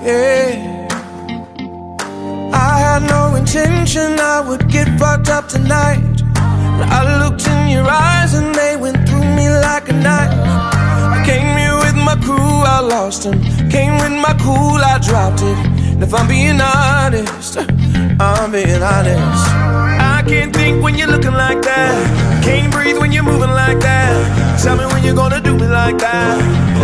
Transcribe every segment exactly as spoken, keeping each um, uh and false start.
yeah. I had no intention I would get fucked up tonight. I looked in your eyes and they went through me like a knife. I came here with my crew, I lost them. Came with my cool, I dropped it. And if I'm being honest, I'm being honest. I can't think when you're looking like that. Can't breathe when you're moving like that. Tell me when you're gonna do me like that.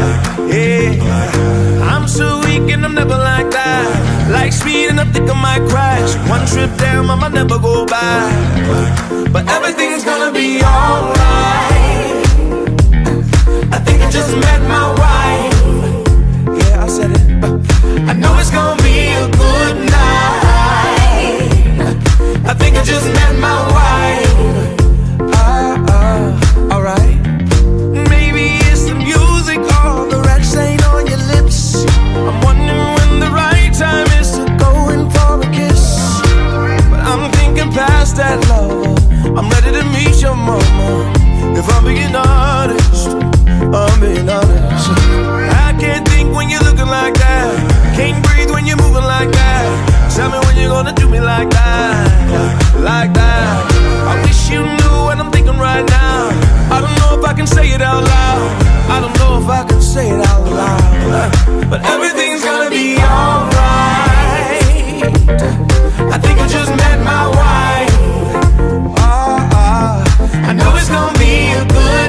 Yeah, I'm so weak and I'm never like that. Like speed and I think I might crash. One trip down, I might never go back. But everything's gonna be alright. I think I just met my wife. Yeah, I said it. I know it's gonna be a good night. I think I just met my wife. Ah, uh, alright. Maybe it's the music or the red stain on your lips. I'm wondering when the right time is to go in for a kiss. But I'm thinking past that, lover. I'm ready to meet your mama. If I'm being honest, I'm being honest. I can't think when you're looking like that. Can't breathe when you're moving like that. Tell me when you're gonna do me like that. Like that. I wish you knew what I'm thinking right now. I don't know if I can say it out loud. I don't know if I can say it out loud. But everything's gonna be alright. I think I just met my wife. Oh, oh. I know it's gonna be a good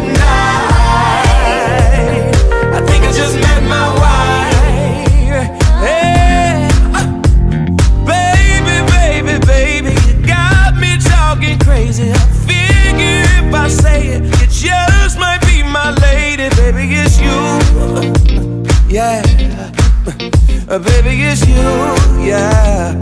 night. I think I just met my wife. Hey, baby, baby, baby, you got me talking crazy. I figure if I say it, you just might be my lady. Baby, it's you, yeah. Baby, it's you, yeah.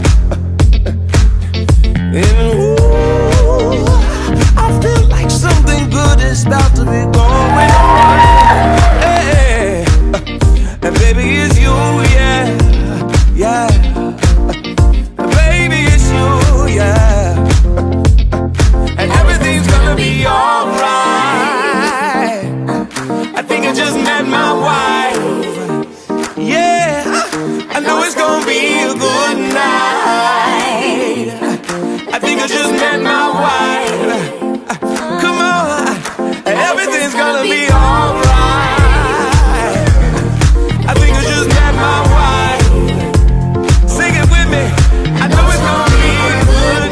And ooh, I feel like something good is about to be going on. Hey, and baby, it's you, yeah, yeah. Baby, it's you, yeah. And everything's gonna be alright. I think I just met my wife. Yeah, I know it's gonna be a good night. I think I just met my wife. Come on, everything's gonna be alright. I think I just met my wife. Sing it with me. I know it's gonna be a good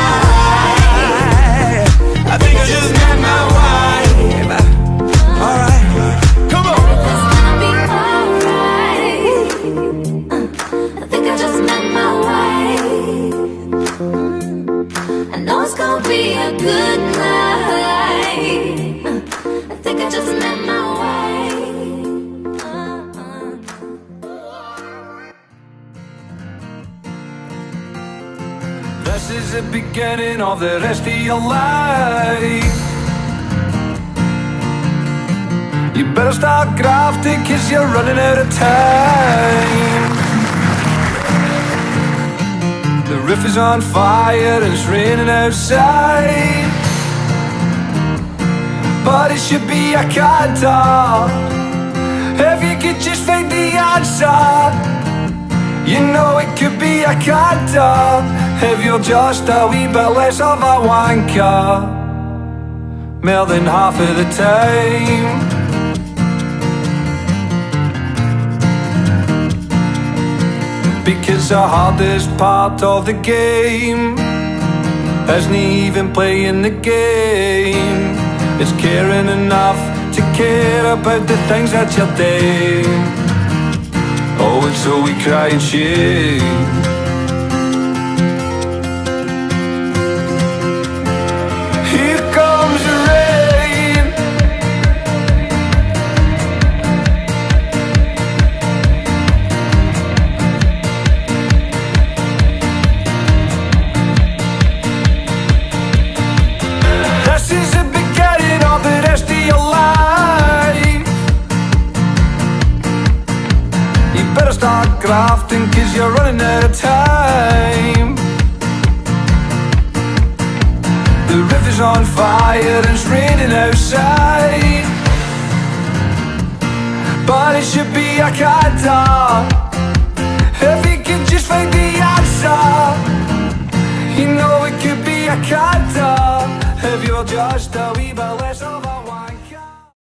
night. I think I just met my wife. Alright, come on. It's gonna be alright. I think I just met my wife. I know it's gonna be a good night. I think I just met my wife. Uh-uh. This is the beginning of the rest of your life. You better start grafting, cause you're running out of time. The roof is on fire and it's raining outside, but it should be a canter. If you could just find the answer, you know it could be a canter. If you're just a wee bit less of a wanker, more than half of the time. Because the hardest part of the game isn't even playing the game, it's caring enough to care about the things that you're doing. Oh, and so we cry and shame. Here comes the rain. This is the beginning of the rest of your life. You better start grafting, cause you're running out of time. The river's on fire and it's raining outside, but it should be a canter. If just find the answer. You know it could be a canter if you're just a wee bit less of a